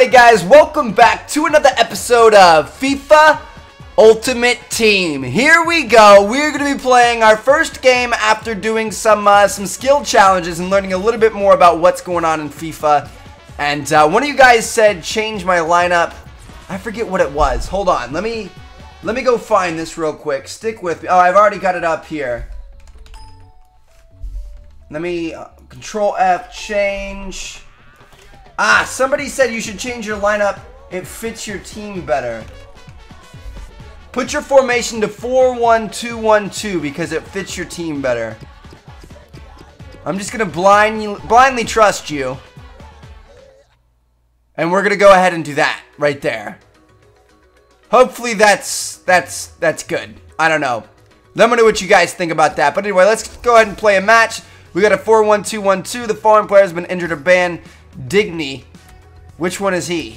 Alrighty guys, welcome back to another episode of FIFA Ultimate Team. Here we go. We're going to be playing our first game after doing some skill challenges and learning a little bit more about what's going on in FIFA. And one of you guys said change my lineup. I forget what it was. Hold on. Let me go find this real quick. Stick with me. Oh, I've already got it up here. Let me Control F, change. Ah, somebody said you should change your lineup. It fits your team better. Put your formation to 4-1-2-1-2 because it fits your team better. I'm just going to blindly trust you. And we're going to go ahead and do that right there. Hopefully that's good. I don't know. Let me know what you guys think about that. But anyway, let's go ahead and play a match. We got a 4-1-2-1-2. The foreign player has been injured or banned. Digny. Which one is he?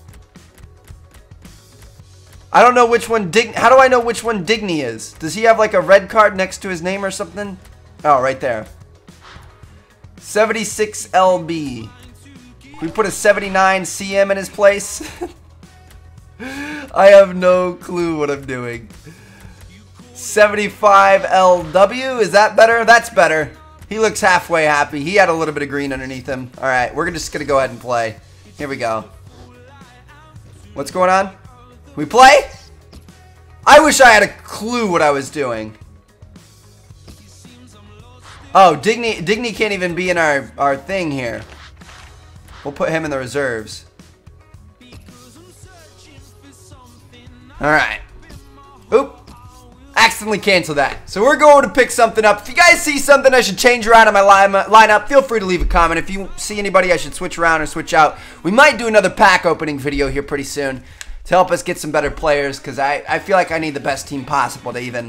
I don't know which one how do I know which one Digny is? Does he have like a red card next to his name or something? Oh, right there. 76 LB. Can we put a 79 CM in his place? I have no clue what I'm doing. 75 LW. Is that better? That's better. He looks halfway happy. He had a little bit of green underneath him. Alright, we're just going to go ahead and play. Here we go. What's going on? We play? I wish I had a clue what I was doing. Oh, Digny can't even be in our thing here. We'll put him in the reserves. Alright. Oop. Accidentally cancel that. So we're going to pick something up. If you guys see something I should change around in my lineup, feel free to leave a comment. If you see anybody I should switch around or switch out, we might do another pack opening video here pretty soon to help us get some better players, because I feel like I need the best team possible to even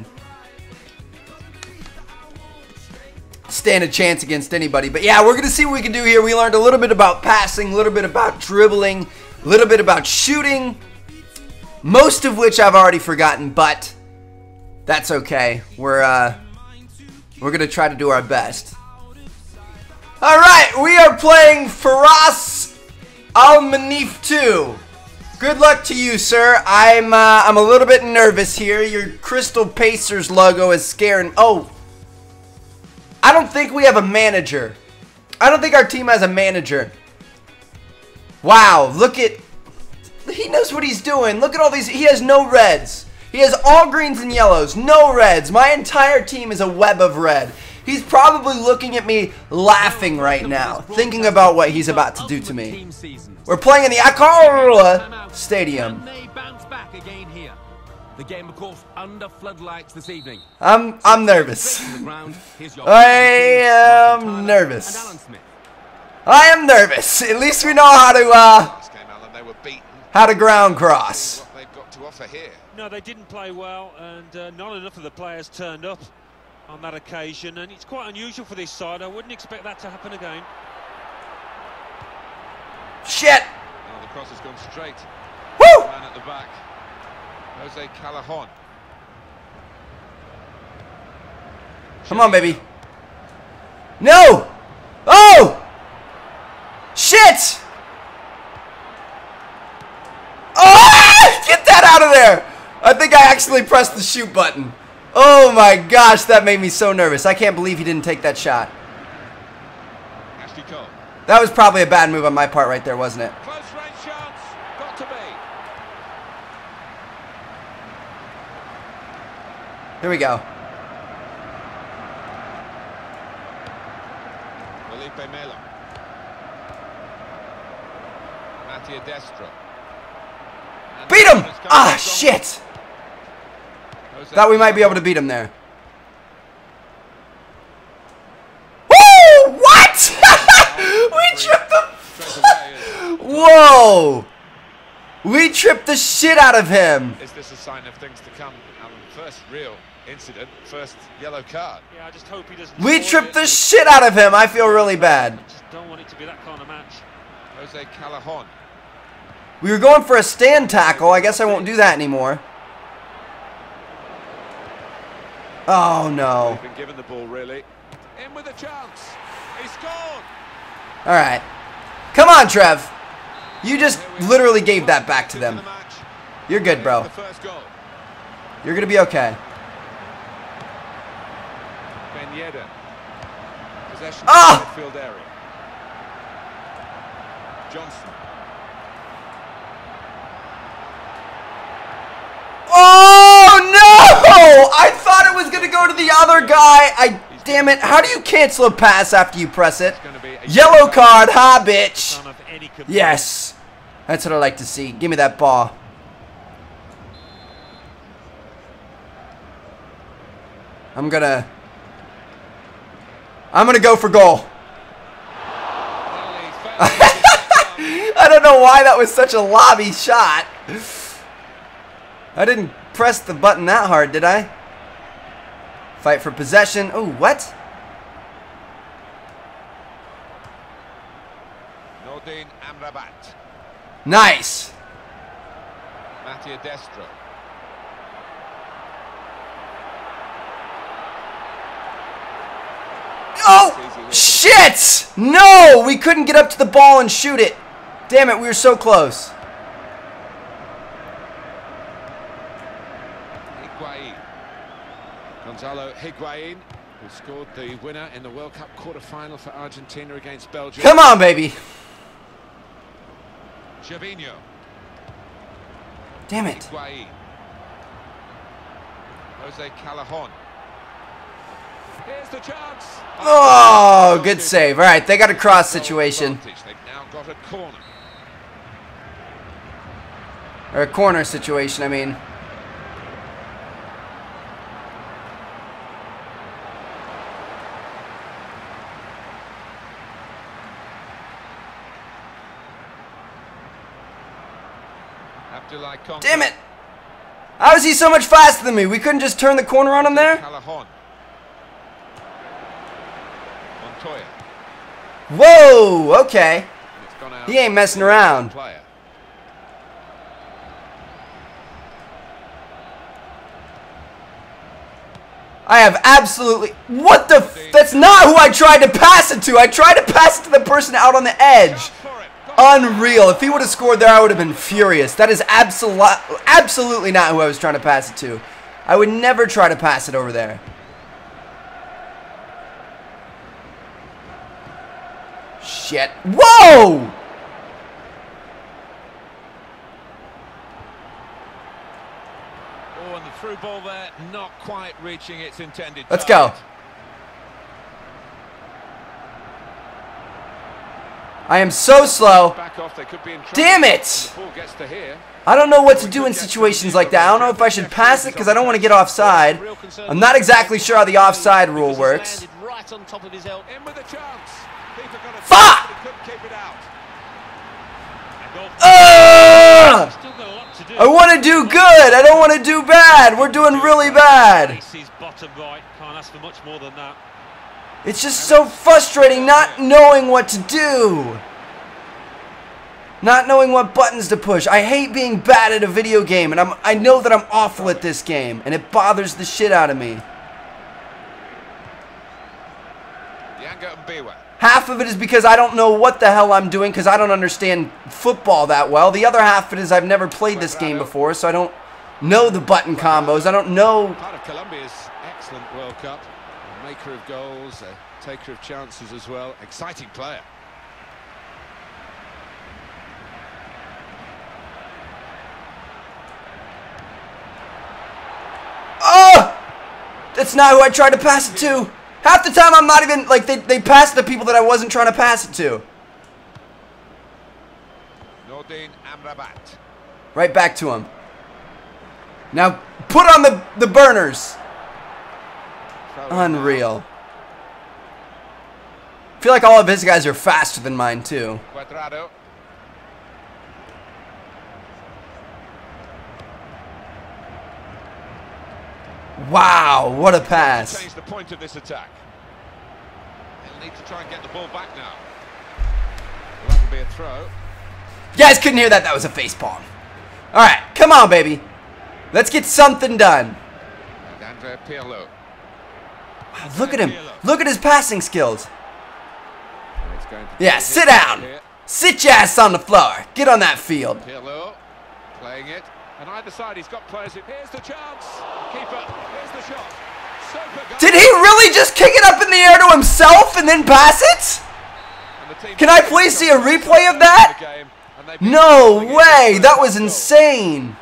stand a chance against anybody. But yeah, we're going to see what we can do here. We learned a little bit about passing, a little bit about dribbling, a little bit about shooting, most of which I've already forgotten, but that's okay. We're going to try to do our best. All right, we are playing Firas Al Manif 2. Good luck to you, sir. I'm a little bit nervous here. Your Crystal Pacers logo is scaring. Oh, I don't think we have a manager. I don't think our team has a manager. Wow, look at. He knows what he's doing. Look at all these. He has no reds. He has all greens and yellows, no reds. My entire team is a web of red. He's probably looking at me laughing right now, thinking about what he's about to do to me. We're playing in the Akara Stadium. The game, of course, under floodlights this evening. I'm nervous. I am nervous. I am nervous. At least we know how to ground cross. No, they didn't play well, and not enough of the players turned up on that occasion, and it's quite unusual for this side. I wouldn't expect that to happen again. Shit! Oh, the cross has gone straight. Woo! Man at the back, Jose Callejon. Come on, baby. No! Oh! Shit! Oh! Get that out of there! I think I actually pressed the shoot button. Oh my gosh, that made me so nervous. I can't believe he didn't take that shot. That was probably a bad move on my part right there, wasn't it? Close range chance. Got to be. Here we go. Felipe Melo. Mattia Destro. Beat him! Ah, shit! Thought we might be able to beat him there. Woo! What? We tripped the... Whoa! We tripped the shit out of him. Is this a sign of things to come? First real incident, first yellow card. Yeah, I just hope he doesn't. We tripped the shit out of him. I feel really bad. I just don't want it to be that kind of match. Jose Callejon. We were going for a stand tackle. I guess I won't do that anymore. Oh no. We've been given the ball really. In with a chance. He scored. All right. Come on, Trev. You just literally gave that back to them. You're good, bro. You're going to be okay. Ah! Johnson. Oh, no! I thought it was going to go to the other guy. Damn it. How do you cancel a pass after you press it? Yellow card, ha, bitch. Yes. That's what I like to see. Give me that ball. I'm gonna go for goal. I don't know why that was such a lobby shot. I didn't press the button that hard, did I? Fight for possession. Oh, what? Nordin Amrabat. Nice. Mattia Destro. Oh, shit! No, we couldn't get up to the ball and shoot it. Damn it, we were so close. Higuain. Gonzalo Higuain, who scored the winner in the World Cup quarter-final for Argentina against Belgium. Come on, baby. Gervinho. Damn it. Higuain. Jose Callejon. Here's the chance. Oh, good save. All right, they got a cross situation. They've now got a corner. Or a corner situation, I mean. Damn it! How is he so much faster than me? We couldn't just turn the corner on him there? Callejon. Montoya. Whoa, okay. He ain't messing around. I have absolutely... What the... That's not who I tried to pass it to. I tried to pass it to the person out on the edge. Unreal. If he would have scored there, I would have been furious. That is absolutely not who I was trying to pass it to. I would never try to pass it over there. Shit. Whoa! Oh, and the through ball there, not quite reaching its intended target. Let's go. I am so slow. Damn it! I don't know what to do in situations like that. I don't know if I should pass it because I don't want to get offside. I'm not exactly sure how the offside rule works. Fuck! I want to do good. I don't want to do bad. We're doing really bad. It's just so frustrating not knowing what to do. Not knowing what buttons to push. I hate being bad at a video game, and I know that I'm awful at this game, and it bothers the shit out of me. Half of it is because I don't know what the hell I'm doing because I don't understand football that well. The other half of it is I've never played this game before, so I don't know the button combos. I don't know. Part of Colombia's excellent World Cup. A maker of goals, a taker of chances as well. Exciting player. Oh! That's not who I tried to pass it to. Half the time I'm not even, like, they pass it to people that I wasn't trying to pass it to. Nordin Amrabat. Right back to him. Now, put on the burners. Unreal. I feel like all of his guys are faster than mine, too. Cuadrado. Wow, what a pass. Change the point of this attack. They'll need to try and get the ball back now. Well, that will be a throw. You guys couldn't hear that. That was a facepalm. All right, come on, baby. Let's get something done. And Andrea Pirlo. Wow, look at him. Look at his passing skills. Yeah, sit down. Sit your ass on the floor. Get on that field. Pirlo playing it. And either side, he's got players. Here's the chance. Keeper, here's the shot. Super goal. Did he really just kick it up in the air to himself and then pass it? Can I please see a replay of that? No way. That was insane.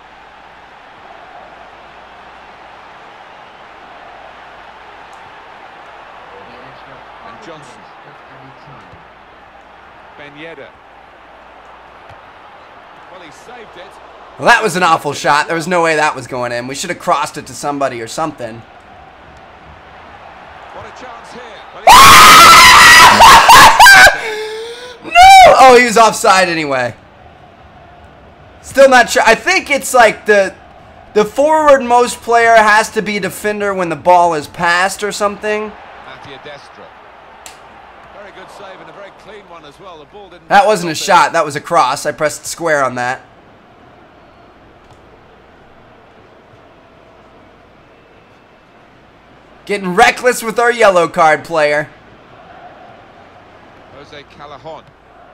And Johnson. Ben Yedder. Well, he saved it. Well, that was an awful shot. There was no way that was going in. We should have crossed it to somebody or something. What a chance here. No! Oh, he was offside anyway. Still not sure. I think it's like the forward-most player has to be a defender when the ball is passed or something. Mattia Destra. Very good save and a very clean one as well. The ball didn't. That wasn't a shot. That was a cross. I pressed square on that. Getting reckless with our yellow card player. Jose Callejon.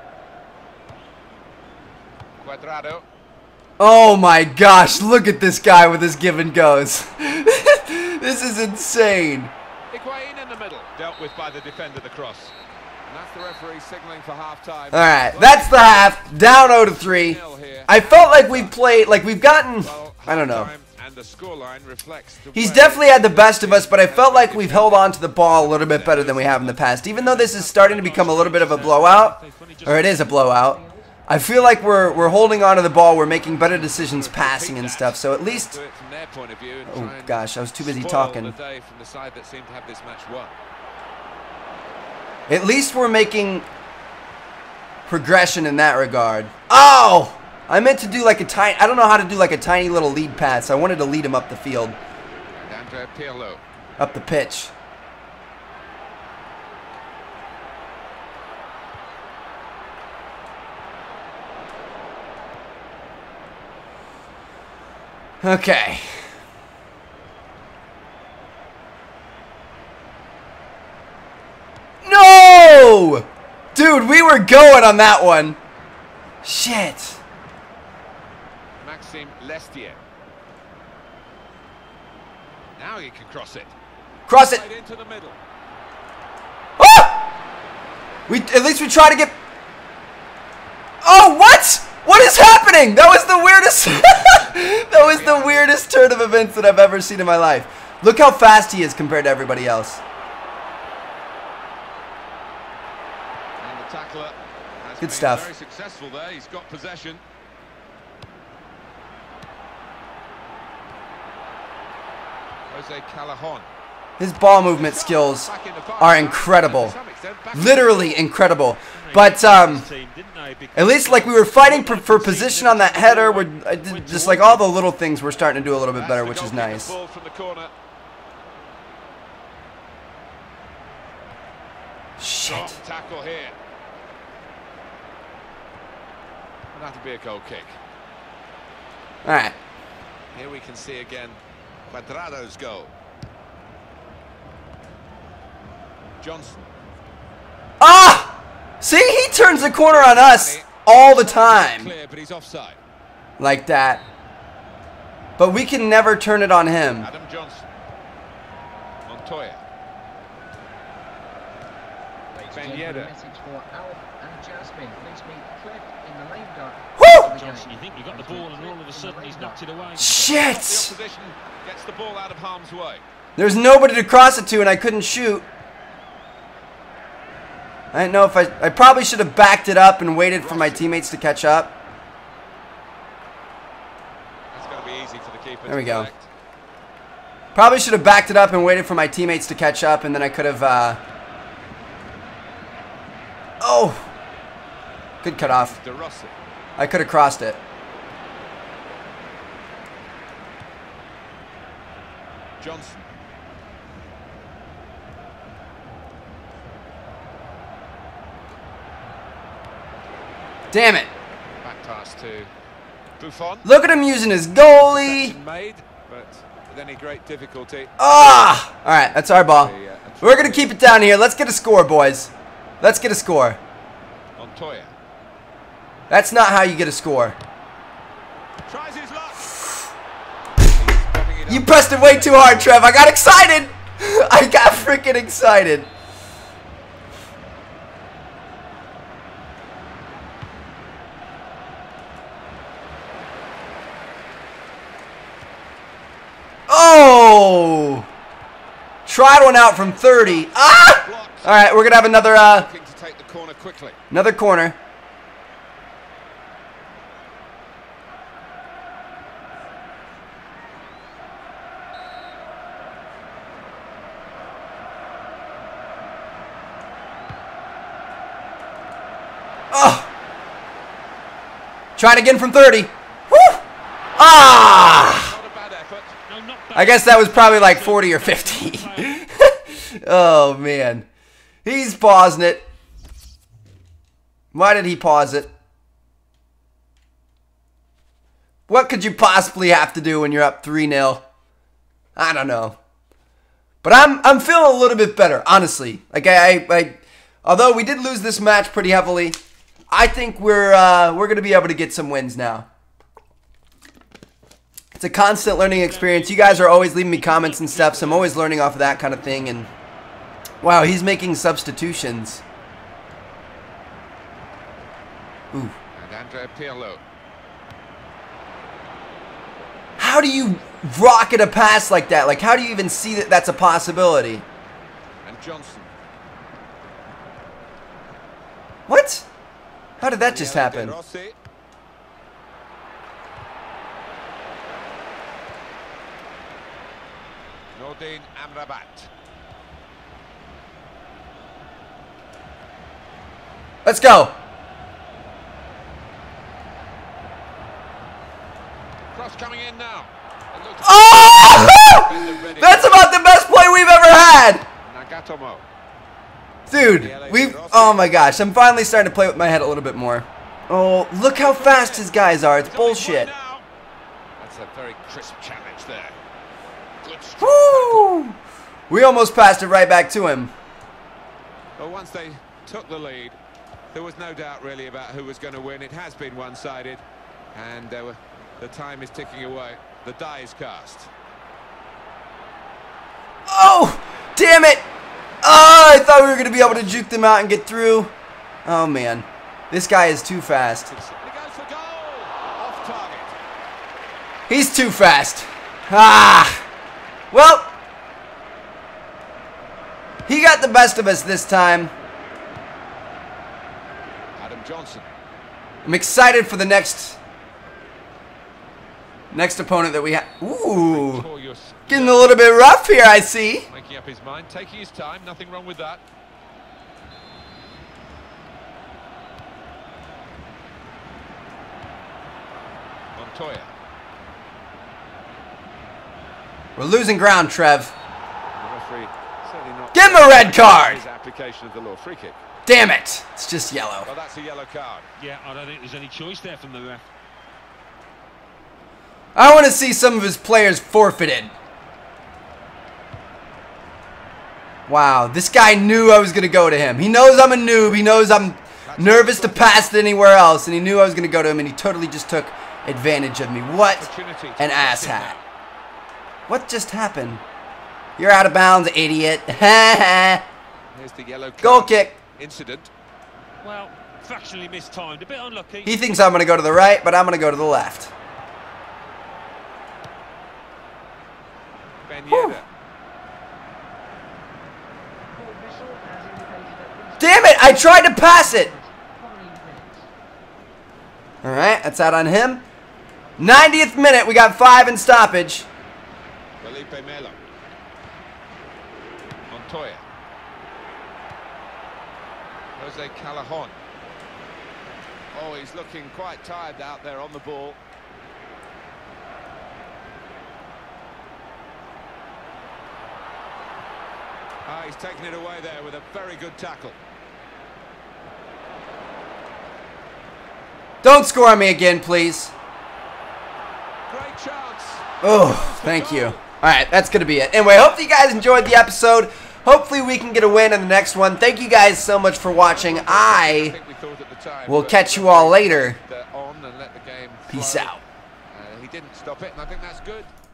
Cuadrado. Oh my gosh, look at this guy with his give and goes. This is insane. Higuain in the middle. Dealt with by the defender, the cross. And that's the referee signaling for half-time. Alright, that's the half. Down 0-3. I felt like we played, like we've gotten, I don't know. And the scoreline reflects the He's way definitely had the best of us, but I felt like we've held on to the ball a little bit better than we have in the past. Even though this is starting to become a little bit of a blowout, or it is a blowout, I feel like we're holding on to the ball, we're making better decisions passing and stuff, so at least... do it from their point of view and Oh try and gosh, I was too busy spoil talking. the day from the side that seemed to have this match won. At least we're making progression in that regard. Oh! I meant to do like a tiny... I don't know how to do like a tiny little lead pass. I wanted to lead him up the field. And Andre Pirlo. Up the pitch. Okay. No! Dude, we were going on that one. Shit. Maxime Lestier. Now he can cross it. Cross it. Right into the middle. Ah! At least we try to get... Oh, what? What is happening? That was the weirdest... That was the weirdest turn of events that I've ever seen in my life. Look how fast he is compared to everybody else. And the tackler has Good been stuff. very successful there. He's got possession. Jose Callejon. His ball movement skills are incredible. Literally incredible. But, at least like we were fighting for position on that header. We're just like all the little things we're starting to do a little bit better, which is nice. Shit. Tackle here. And that'll be a goal kick. Alright. Here we can see again Cuadrado's goal. Johnson. Ah! See, he turns the corner on us all the time. Clear, but he's offside. Like that. But we can never turn it on him. Adam Johnson. Montoya. Ben Yedder. Woo! Johnson, you think you got the ball and all of a sudden he's knocked it away. Shit! The opposition gets the ball out of harm's way. There's nobody to cross it to and I couldn't shoot. I didn't know if I probably should have backed it up and waited for my teammates to catch up. That's going to be easy for the keeper. There we go. Probably should have backed it up and waited for my teammates to catch up, and then I could have, Oh! Good cut off. De Rossi. I could have crossed it. Johnson. Damn it. Back pass to Buffon. Look at him using his goalie. Made, but with any great difficulty. Ah! Alright, that's our ball. We're going to keep it down here. Let's get a score, boys. Let's get a score. Montoya. That's not how you get a score. Tries his luck. You pressed it way too hard, Trev. I got excited. I got freaking excited. Oh! Tried one out from 30. Ah! All right, we're gonna have another Looking to take the corner quickly. another corner. Oh! Try it again from 30. Woo! Ah! Not a bad effort. No, not bad. I guess that was probably like 40 or 50. Oh, man. He's pausing it. Why did he pause it? What could you possibly have to do when you're up 3-0? I don't know. But I'm feeling a little bit better, honestly. Like although we did lose this match pretty heavily, I think we're gonna be able to get some wins now. It's a constant learning experience. You guys are always leaving me comments and stuff, so I'm always learning off of that kind of thing. And wow, he's making substitutions. Ooh. And Andrea Pirlo. How do you rocket a pass like that? Like, how do you even see that that's a possibility? And Johnson. What? How did that just Diego happen? De Rossi. Nordin Amrabat. Let's go. Cross coming in now. It looks Oh! ready. That's about the best play we've ever had. Nagatomo. Dude, oh my gosh, I'm finally starting to play with my head a little bit more. Oh, look how fast his guys are. It's bullshit. That's a very crisp challenge there. Good strike. Woo! We almost passed it right back to him. Well, once they took the lead, there was no doubt really about who was going to win. It has been one-sided, and the time is ticking away. The die is cast. Oh, damn it. Oh, I thought we were going to be able to juke them out and get through. Oh, man. This guy is too fast. He goes for goal. Off target. He's too fast. Ah. Well, he got the best of us this time. Adam Johnson. I'm excited for the next opponent that we have. Ooh. Victorious. Getting a little bit rough here, I see. Making up his mind, taking his time, nothing wrong with that. Montoya. We're losing ground, Trev. The referee certainly not. Give him a red card. His application of the law. Free kick. Damn it. It's just yellow. Well, that's a yellow card. Yeah, I don't think there's any choice there from the ref. I want to see some of his players forfeited. Wow, this guy knew I was going to go to him. He knows I'm a noob. He knows I'm nervous to pass it anywhere else. And he knew I was going to go to him, and he totally just took advantage of me. What an asshat. What just happened? You're out of bounds, idiot. Here's the yellow card. Goal kick. Incident. Well, fractionally mistimed. A bit unlucky. He thinks I'm going to go to the right, but I'm going to go to the left. Ben Whew. Yedder. Damn it! I tried to pass it! Alright, that's out on him. 90th minute, we got 5 in stoppage. Felipe Melo. Montoya. Jose Callejon. Oh, he's looking quite tired out there on the ball. Ah, he's taken it away there with a very good tackle. Don't score on me again, please. Great chance. Oh, thank you. Alright, that's going to be it. Anyway, hopefully you guys enjoyed the episode. Hopefully we can get a win in the next one. Thank you guys so much for watching. I thought at the time. We'll catch you all later. On and let the game Peace flow. out. He didn't stop it, and I think that's good.